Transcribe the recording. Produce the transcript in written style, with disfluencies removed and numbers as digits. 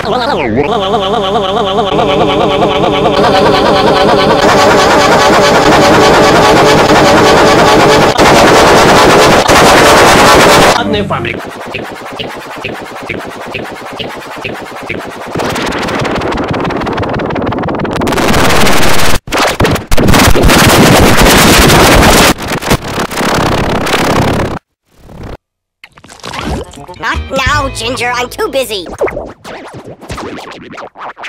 Одна фабрика. Not now, Ginger. I'm too busy.